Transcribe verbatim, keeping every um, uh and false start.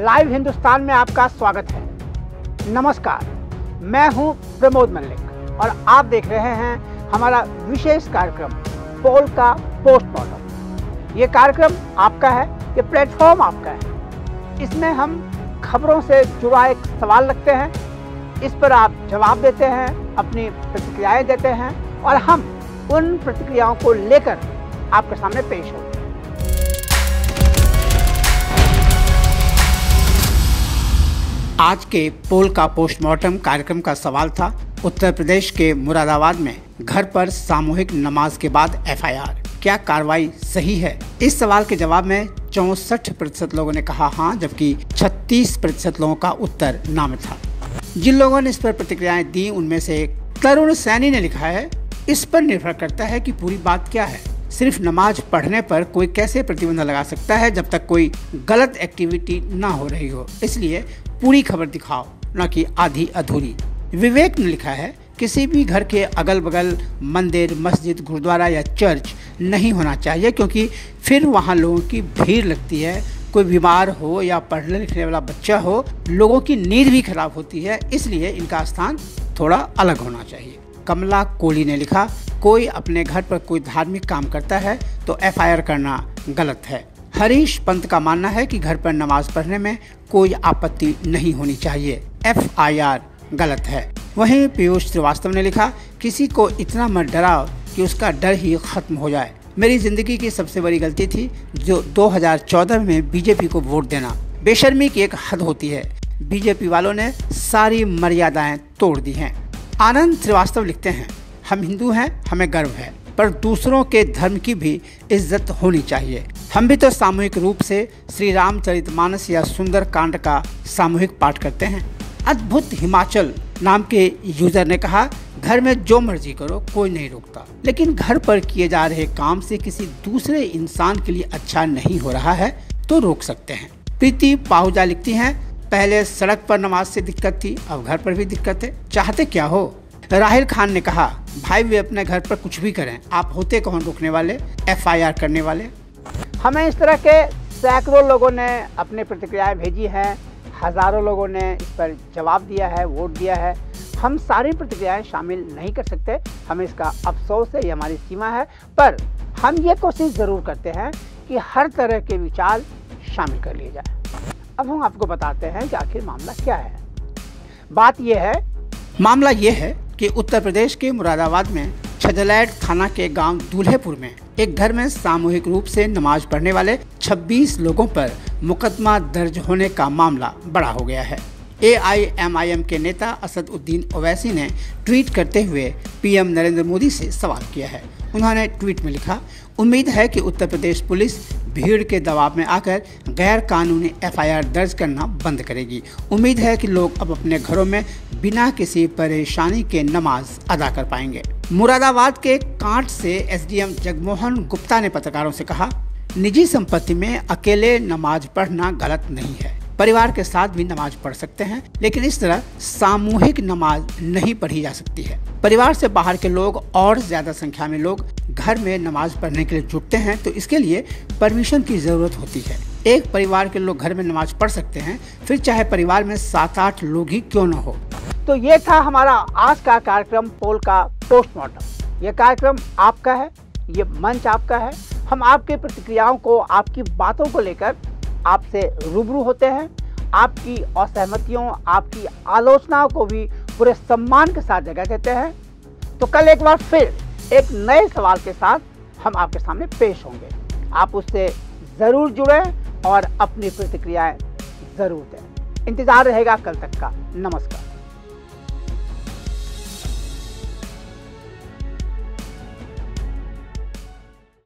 Live Hindustan में आपका स्वागत है। नमस्कार, मैं हूं प्रमोद मल्लिक और आप देख रहे हैं हमारा विशेष कार्यक्रम पोल का पोस्टमार्टम। ये कार्यक्रम आपका है, ये प्लेटफॉर्म आपका है। इसमें हम खबरों से जुड़ा एक सवाल रखते हैं, इस पर आप जवाब देते हैं, अपनी प्रतिक्रियाएं देते हैं और हम उन प्रतिक्रियाओं को लेकर आपके सामने पेश होते हैं। आज के पोल का पोस्टमार्टम कार्यक्रम का सवाल था, उत्तर प्रदेश के मुरादाबाद में घर पर सामूहिक नमाज के बाद एफ आई आर, क्या कार्रवाई सही है? इस सवाल के जवाब में चौसठ प्रतिशत लोगों ने कहा हाँ, जबकि छत्तीस प्रतिशत लोगों का उत्तर ना में था। जिन लोगों ने इस पर प्रतिक्रियाएं दी उनमें से तरुण सैनी ने लिखा है, इस पर निर्भर करता है कि पूरी बात क्या है। सिर्फ नमाज पढ़ने पर कोई कैसे प्रतिबंध लगा सकता है जब तक कोई गलत एक्टिविटी ना हो रही हो। इसलिए पूरी खबर दिखाओ, न कि आधी अधूरी। विवेक ने लिखा है, किसी भी घर के अगल बगल मंदिर, मस्जिद, गुरुद्वारा या चर्च नहीं होना चाहिए, क्योंकि फिर वहाँ लोगों की भीड़ लगती है। कोई बीमार हो या पढ़ने लिखने वाला बच्चा हो, लोगों की नींद भी खराब होती है, इसलिए इनका स्थान थोड़ा अलग होना चाहिए। कमला कोहली ने लिखा, कोई अपने घर पर कोई धार्मिक काम करता है तो एफ आई आर करना गलत है। हरीश पंत का मानना है कि घर पर नमाज पढ़ने में कोई आपत्ति नहीं होनी चाहिए, एफ आई आर गलत है। वहीं पीयूष श्रीवास्तव ने लिखा, किसी को इतना मत डराओ कि उसका डर ही खत्म हो जाए। मेरी जिंदगी की सबसे बड़ी गलती थी जो दो हज़ार चौदह में बी जे पी को वोट देना। बेशर्मी की एक हद होती है, बी जे पी वालों ने सारी मर्यादाएं तोड़ दी हैं। आनंद श्रीवास्तव लिखते हैं, हम हिंदू हैं, हमें गर्व है, पर दूसरों के धर्म की भी इज्जत होनी चाहिए। हम भी तो सामूहिक रूप से श्री रामचरितमानस या सुंदर कांड का सामूहिक पाठ करते हैं। अद्भुत हिमाचल नाम के यूजर ने कहा, घर में जो मर्जी करो, कोई नहीं रोकता, लेकिन घर पर किए जा रहे काम से किसी दूसरे इंसान के लिए अच्छा नहीं हो रहा है तो रोक सकते हैं। प्रीति पाहुजा लिखती हैं, पहले सड़क पर नमाज से दिक्कत थी, अब घर पर भी दिक्कत है, चाहते क्या हो? राहिल खान ने कहा, भाई वे अपने घर पर कुछ भी करें, आप होते कौन रोकने वाले, एफ आई आर करने वाले? हमें इस तरह के सैकड़ों लोगों ने अपनी प्रतिक्रियाएं भेजी हैं, हजारों लोगों ने इस पर जवाब दिया है, वोट दिया है। हम सारी प्रतिक्रियाएं शामिल नहीं कर सकते, हमें इसका अफसोस है, ये हमारी सीमा है, पर हम ये कोशिश ज़रूर करते हैं कि हर तरह के विचार शामिल कर लिए जाए। अब हम आपको बताते हैं कि आखिर मामला क्या है। बात यह है, मामला ये है कि उत्तर प्रदेश के मुरादाबाद में छजलैट थाना के गांव दूल्हेपुर में एक घर में सामूहिक रूप से नमाज पढ़ने वाले छब्बीस लोगों पर मुकदमा दर्ज होने का मामला बड़ा हो गया है। ए आई एम आई एम के नेता असदुद्दीन ओवैसी ने ट्वीट करते हुए पी एम नरेंद्र मोदी से सवाल किया है। उन्होंने ट्वीट में लिखा, उम्मीद है कि उत्तर प्रदेश पुलिस भीड़ के दबाव में आकर गैर कानूनी एफ आई आर दर्ज करना बंद करेगी। उम्मीद है कि लोग अब अपने घरों में बिना किसी परेशानी के नमाज अदा कर पाएंगे। मुरादाबाद के कांट से S D M Jagmohan Gupta ने पत्रकारों से कहा, निजी संपत्ति में अकेले नमाज पढ़ना गलत नहीं है, परिवार के साथ भी नमाज पढ़ सकते हैं, लेकिन इस तरह सामूहिक नमाज नहीं पढ़ी जा सकती है। परिवार से बाहर के लोग और ज्यादा संख्या में लोग घर में नमाज पढ़ने के लिए जुटते हैं तो इसके लिए परमिशन की जरूरत होती है। एक परिवार के लोग घर में नमाज पढ़ सकते हैं, फिर चाहे परिवार में सात आठ लोग ही क्यों न हो। तो ये था हमारा आज का कार्यक्रम पोल का पोस्टमार्टम। ये कार्यक्रम आपका है, ये मंच आपका है। हम आपके प्रतिक्रियाओं को, आपकी बातों को लेकर आपसे रूबरू होते हैं। आपकी असहमतियों, आपकी आलोचनाओं को भी पूरे सम्मान के साथ जगह देते हैं। तो कल एक बार फिर एक नए सवाल के साथ हम आपके सामने पेश होंगे। आप उससे ज़रूर जुड़ें और अपनी प्रतिक्रियाएं ज़रूर दें। इंतज़ार रहेगा कल तक का। नमस्कार।